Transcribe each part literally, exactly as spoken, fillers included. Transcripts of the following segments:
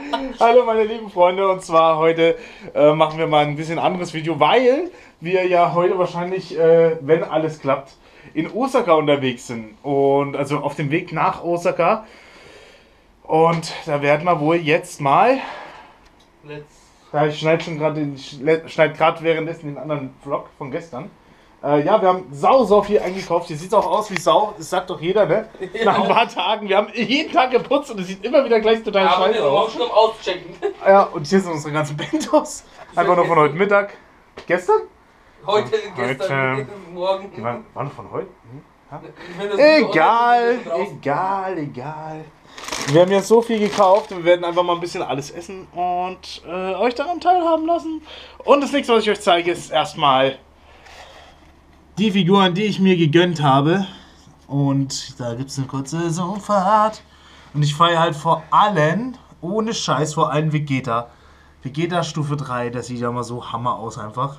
Hallo meine lieben Freunde, und zwar heute äh, machen wir mal ein bisschen anderes Video, weil wir ja heute wahrscheinlich, äh, wenn alles klappt, in Osaka unterwegs sind. Und also auf dem Weg nach Osaka. Und da werden wir wohl jetzt mal... Let's. Ja, ich schneide schon gerade schneid gerade währenddessen den anderen Vlog von gestern. Äh, ja, wir haben sau, sau viel eingekauft. Hier sieht auch aus wie Sau. Das sagt doch jeder, ne? Ja. Nach ein paar Tagen. Wir haben jeden Tag geputzt und es sieht immer wieder gleich total aber scheiße aus. schon auschecken. Ja, und hier sind unsere ganzen Bentos. Einfach nur von heute Mittag. Gestern? Heute, gestern, heute, morgen. Die waren, waren von heute? Hm? Egal, egal, egal. Wir haben ja so viel gekauft. Wir werden einfach mal ein bisschen alles essen und äh, euch daran teilhaben lassen. Und das nächste, was ich euch zeige, ist erstmal die Figuren, die ich mir gegönnt habe. Und da gibt es eine kurze Zoomfahrt. Und ich feiere halt vor allem, ohne Scheiß, vor allem Vegeta. Vegeta Stufe drei, das sieht ja mal so Hammer aus einfach.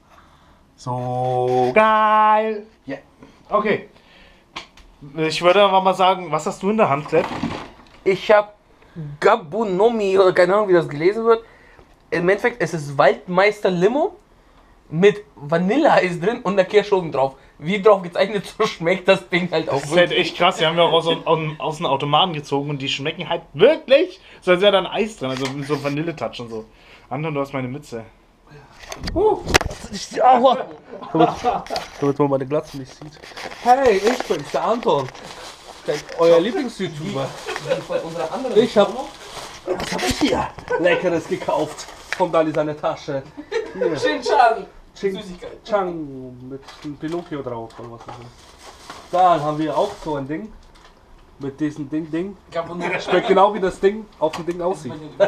So geil. Ja, yeah. Okay. Ich würde aber mal sagen, was hast du in der Hand, Klepp? Ich habe Gabunomi, oder keine Ahnung, wie das gelesen wird. Im Endeffekt, es ist Waldmeister Limo mit Vanilleeis drin und der Kirsche oben drauf. Wie drauf gezeichnet, so schmeckt das Ding halt auch. Das ist halt echt krass. Die haben wir auch aus, aus, aus dem Automaten gezogen und die schmecken halt wirklich, so als wäre da ein Eis drin, also mit so Vanilletouch und so. Anton, du hast meine Mütze. Uh, aua! Damit man meine Glatze nicht sieht. Hey, ich bin's, der Anton. Euer Lieblings-YouTuber. Ich hab... Was hab ich hier? Leckeres gekauft. Kommt alle seine Tasche. Chin-Chan. Chin-Chan mit Pinocchio drauf. Oder was das ist. Dann haben wir auch so ein Ding. Mit diesem Ding-Ding. Schmeckt genau wie das Ding auf dem Ding aussieht.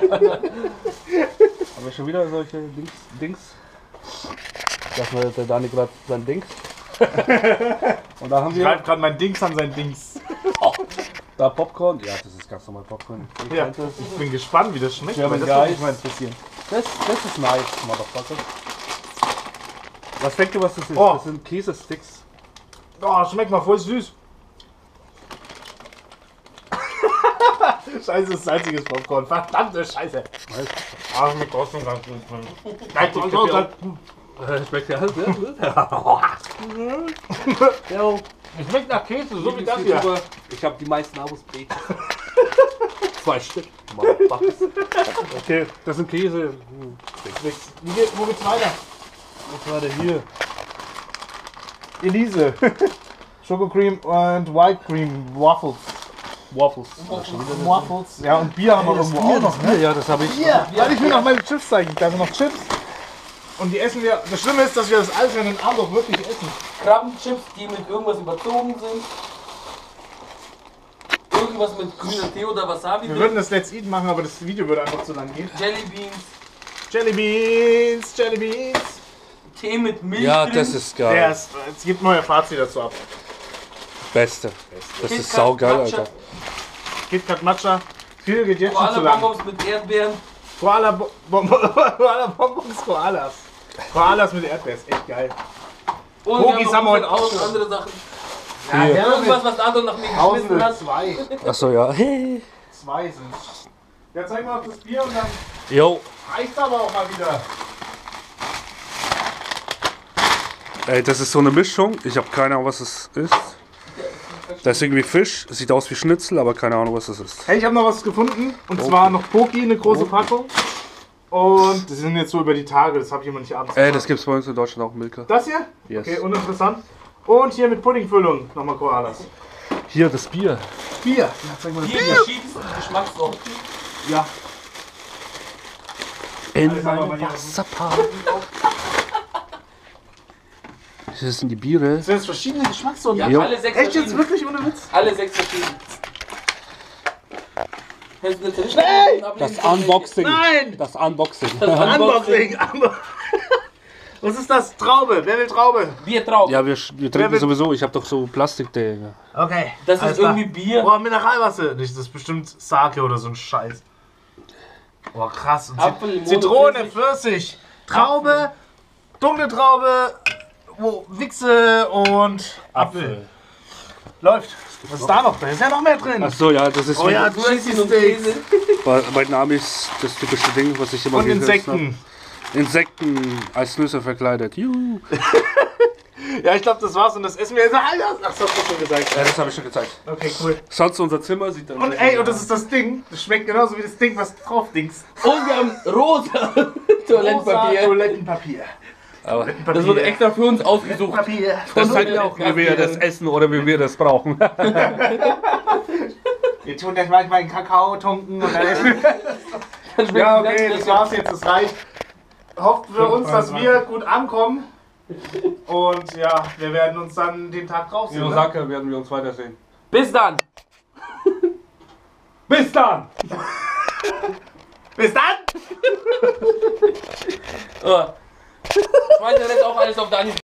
Aber schon wieder solche Dings. Dings. Das war der Dani gerade sein Dings. Und da haben wir. Schreibt gerade mein Dings an sein Dings. Oh, da Popcorn. Ja, das ist ganz normal Popcorn. Ich, ja, ich bin gespannt, wie das schmeckt. Weil das würde mich mal interessieren. Das, das ist nice, Motherfucker. Was denkt ihr, was das ist? Oh. Das sind Käsesticks. Oh, schmeckt mal voll süß. Scheiße, das ist salziges Popcorn. Verdammte Scheiße. Ah, schmeckt trotzdem ganz gut. Nein, so, so, so. Schmeckt ja alles, ja. Es schmeckt nach Käse, so wie das hier. Ich habe die meisten Abos Breten. Zwei Stück. Okay, das sind Käse. Wie geht, wo geht's weiter? Was war denn hier? Elise. Schoko Cream und White Cream Waffles. Waffles. Waffles. Ja, und Bier haben wir irgendwo auch noch, ne? Ja, das habe ich. Bier. Ja, ich will noch meine Chips zeigen. Da sind noch Chips. Und die essen wir. Das Schlimme ist, dass wir das alles in den Abend auch wirklich essen. Krabbenchips, die mit irgendwas überzogen sind. Irgendwas mit grüner Tee oder Wasabi. Wir würden das Let's Eat machen, aber das Video würde einfach zu lang gehen. Jelly Beans. Jelly Beans, Jelly Beans. Tee mit Milch. Ja, drin. das ist geil. Ja, es, es gibt neue Fazit dazu ab. Beste. Das Kit ist Kat saugeil, Matcha. Alter. KitKat Matcha. Viel geht jetzt schon zu Koala lang. Bonbons mit Erdbeeren. Koala Bo Bom Koala Bonbons, Koalas. Koalas mit Erdbeeren, ist echt geil. Und Cookies haben wir heute auch tausend schon. andere Sachen. Ja, Hier. Irgendwas, was Anton nach mir geschmissen Tausende, hat. zwei. Achso, ja. Zwei sind. Ja, zeig mal auf das Bier und dann Jo. reicht aber auch mal wieder. Ey, das ist so eine Mischung. Ich habe keine Ahnung, was es ist. Das ist irgendwie Fisch. Sieht aus wie Schnitzel, aber keine Ahnung, was das ist. Hey, ich habe noch was gefunden. Und Poki. zwar noch Poki, eine große Packung. Und das sind jetzt so über die Tage, das habe ich immer nicht abends Ey, gemacht. das gibt's bei uns in Deutschland auch, Milka. Das hier? Yes. Okay, uninteressant. Und hier mit Puddingfüllung nochmal Koalas. Hier, das Bier. Bier. Ja, zeig mal das Die Bier. verschiedensten Geschmackssorten. Ja. In Alles haben wir mal hier. Wasserpark. Das sind die Biere. Das sind jetzt verschiedene Geschmackssorten. Ja, Jo. alle sechs Echt jetzt verschieden. wirklich ohne Witz? Alle sechs verschieden. Kannst du das Hey! Das Unboxing. Nein! Das Unboxing. Unboxing. Was ist das? Traube. Wer will Traube? Biertrauben. Ja, wir, wir trinken will- sowieso. Ich habe doch so Plastikdinger. Okay. Das alles ist klar. irgendwie Bier. Boah, Mineralwasser. Nicht, das ist bestimmt Sake oder so ein Scheiß. Boah, krass. Und Apfel, Zit- Limone, Zitrone, Pfirsich. Pfirsich, Traube, dunkle Traube, wo Wichse und Apfel. Läuft. Was ist da noch? Da ist ja noch mehr drin. Achso, ja, das ist Oh wie ja, Cheesy Steaks. bei, bei Namis das typische Ding, was ich immer Und gegessen Insekten. habe. Insekten als Nüsse verkleidet. Juhu. Ja, ich glaube, das war's und das essen wir jetzt. Ach, das hast du schon gesagt. Ja, das habe ich schon gezeigt. Okay, cool. Sonst unser Zimmer sieht dann. Und ey, und das ist das Ding. Das schmeckt genauso wie das Ding, was drauf dings. Und wir haben rosa Toilettenpapier. Rosa Toilettenpapier. Aber Das wurde extra für uns ausgesucht. Papier. das zeigt ja auch, wie wir das essen oder wie wir das brauchen. Wir tun das manchmal in Kakao tunken und dann essen. Ja, okay, das war's jetzt. Das reicht. Hofft für uns, dass wir gut ankommen. Und ja, wir werden uns dann den Tag drauf In sehen. Ne? Osaka werden wir uns weitersehen. Bis dann. Bis dann! Bis dann! Oh. Schmeiß ja jetzt auch alles auf Dani.